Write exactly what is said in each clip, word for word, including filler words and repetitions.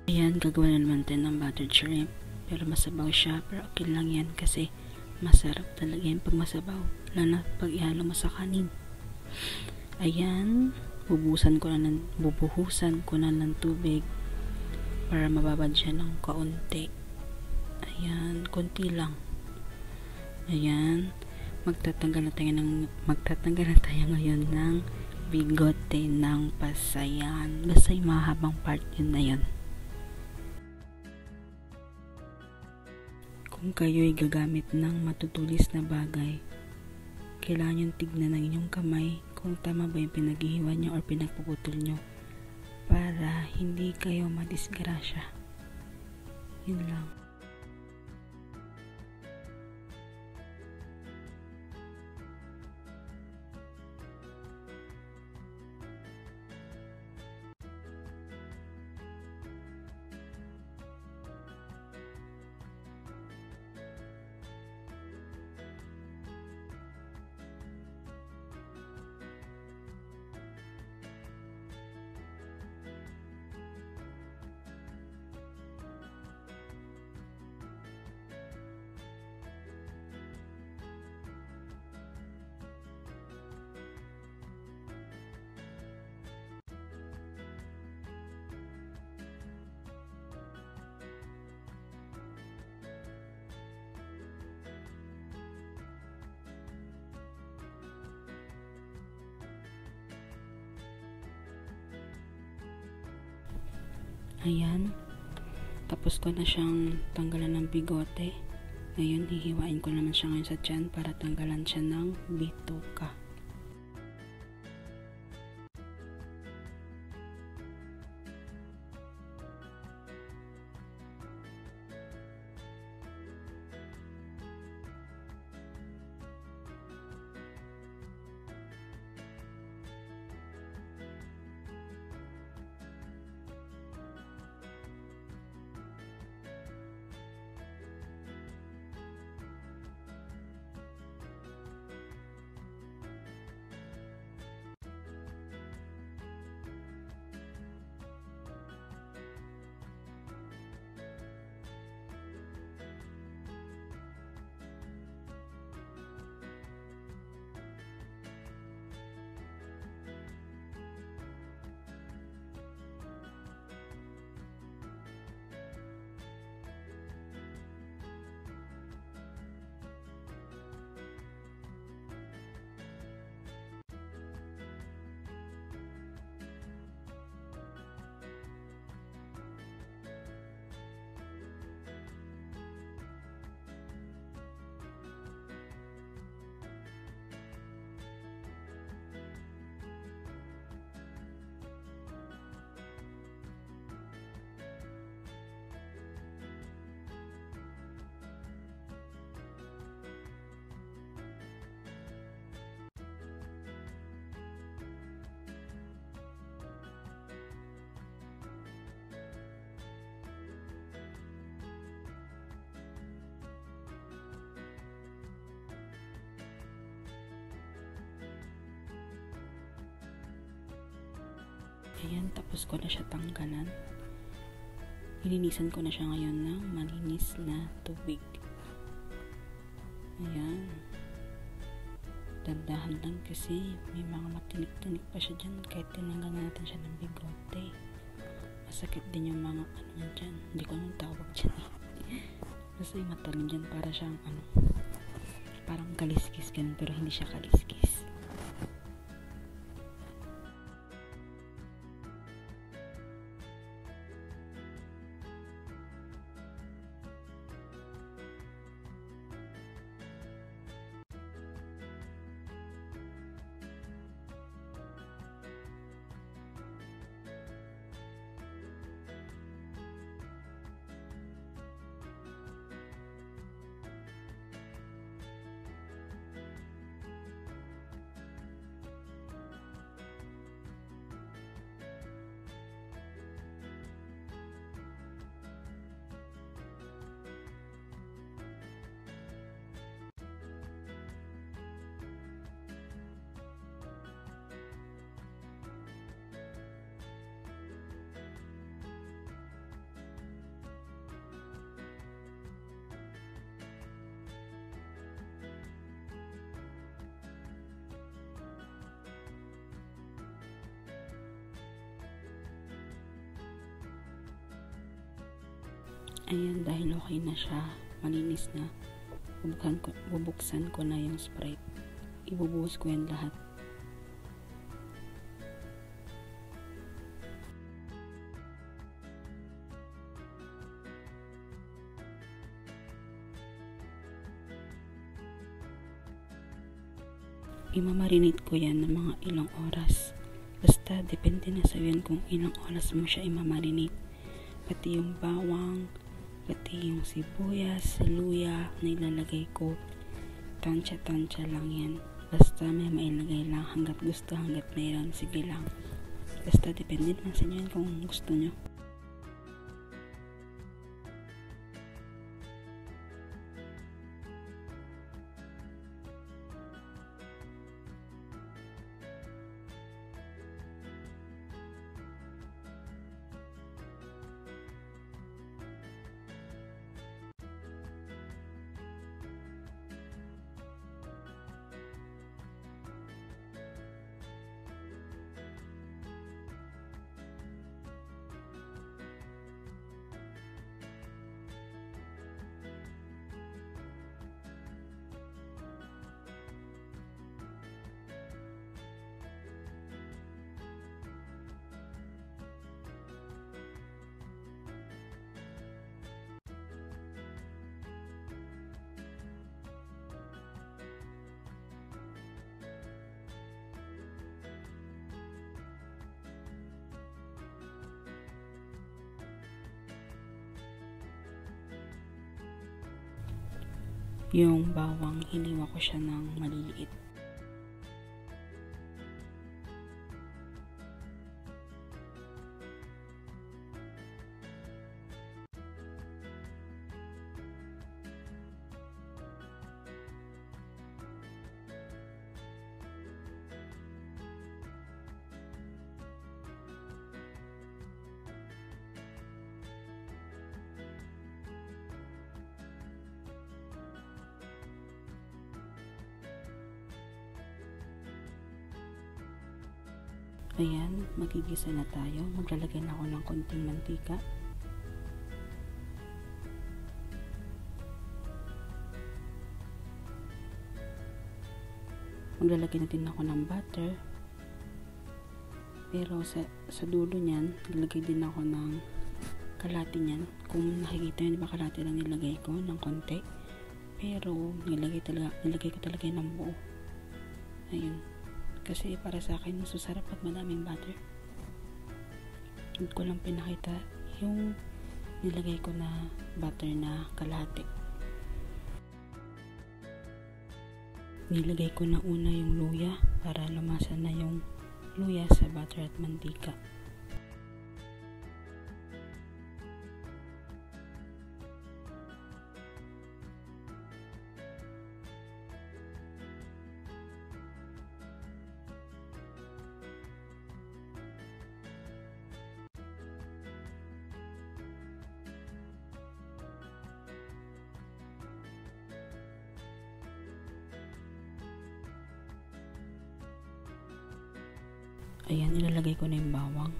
Ayan, gagawa na naman din ng buttered shrimp. Pero masabaw siya. Pero okay lang yan kasi masarap talaga yan pag masabaw. Lalo na pag ihalo mo sa kanin. Ayan, bubuhusan ko na ng, bubuhusan ko na ng tubig para mababad siya ng kaunti. Ayan, konti lang. Ayan, magtatanggal na tayo ng, magtatanggal na tayo ngayon ng bigote ng pasayan. Basta yung mahabang part yun na yun. Kung kayo'y gagamit ng matutulis na bagay, kailangan yung tignan ng inyong kamay kung tama ba yung pinaghihiwa nyo or pinagpuputol nyo para hindi kayo madisgrasya. Yun lang. Ayan, tapos ko na siyang tanggalan ng bigote. Ngayon, hihiwain ko naman siya ngayon sa tiyan para tanggalan siya ng bituka. Ayan, tapos ko na siya tanggalan. Ilinisan ko na siya ngayon ng malinis na tubig. Ayan. Dandahan lang kasi may mga matinik-tinik pa siya dyan kahit tinanggal natin siya ng bigote. Masakit din yung mga ano niya dyan. Hindi ko anong tawag dyan eh. Basta yung matalim dyan para siyang ano, parang kaliskis ganun pero hindi siya kaliskis. Ayan, dahil okay na siya, malinis na, bubuksan ko, bubuksan ko na yung Sprite. Ibubuhos ko yan lahat. Imamarinate ko yan ng mga ilang oras. Basta, depende na sa yan kung ilang oras mo siya imamarinate. Pati yung bawang, pati yung sibuyas, luya na ilalagay ko. Tansya-tansya lang yan. Basta may mailagay lang hanggat gusto, hanggat mayroon, sige lang. Basta, depende naman sa inyo yan kung gusto nyo. Yung bawang, hiniwa ko siya ng maliliit. Ayan, magigisa na tayo. Maglalagay na ako ng konting mantika. Maglalagay na din ako ng butter. Pero sa, sa dulo niyan, nilagay din ako ng kalati niyan. Kung nakikita nyo, di ba kalati lang nilagay ko ng konti. Pero nilagay, talaga, nilagay ko talaga ng buo. Ayun. Kasi para sa akin, masusarap pag madaming butter. Hindi ko lang pinakita yung nilagay ko na butter na kalahati. Nilagay ko na una yung luya para lumasa na yung luya sa butter at mantika. Ayan, ilalagay ko na yung bawang.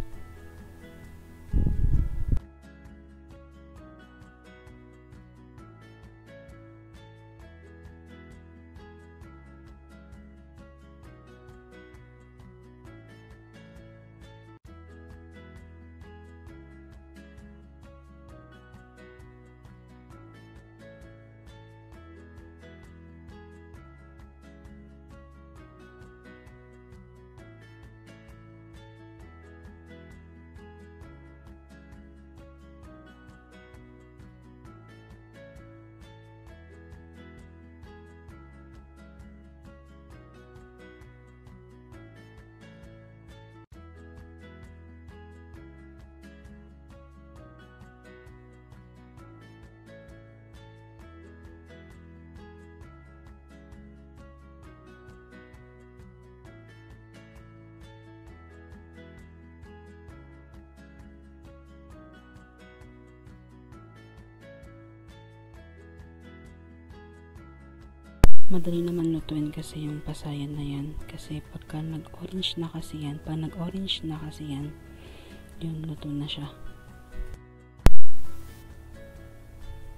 Madali naman lutuin kasi yung pasayan na yan. Kasi pagka nag-orange na kasi yan, pag nag-orange na kasi yan, yun, luto na siya.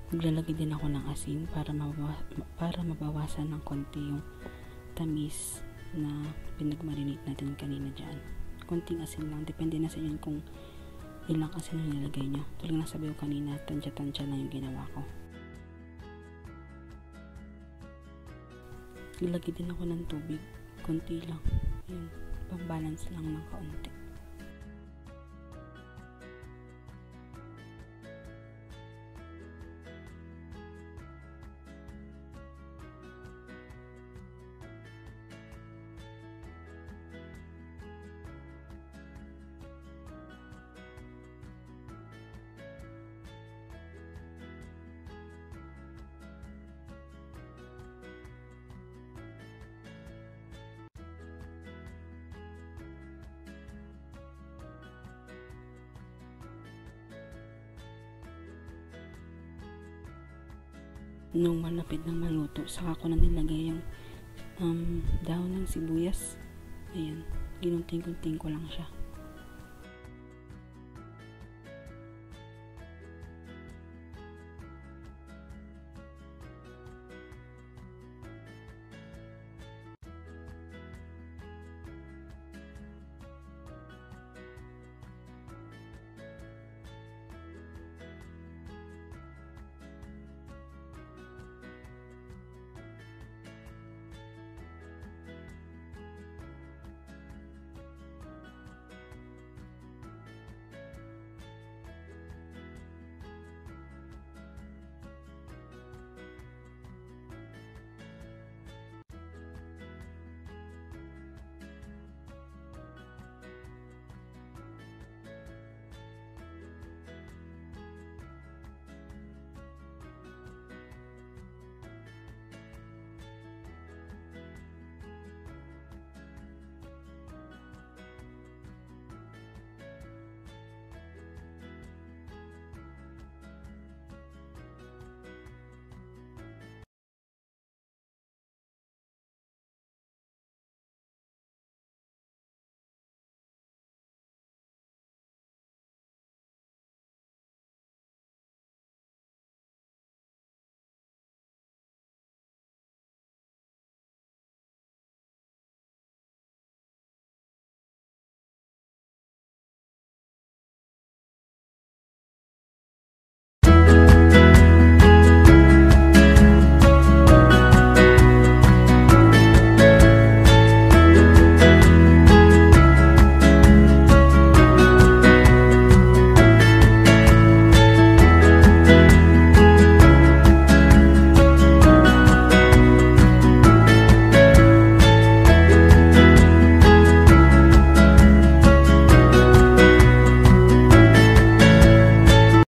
Maglalagay din ako ng asin para, mabawa, para mabawasan ng konti yung tamis na pinagmarinate natin kanina dyan. Konting asin lang, depende na sa inyo kung ilang asin na nilagay nyo. Tulad na sabi ko kanina, tansya-tansya lang yung ginawa ko. Ilagay din ako ng tubig, konti lang. Yun, pang-balance lang ng kaunti. Nung malapit ng maluto, saka ko na nilagay yung um, dahon ng sibuyas. Ayan, ginunting-gunting ko lang siya.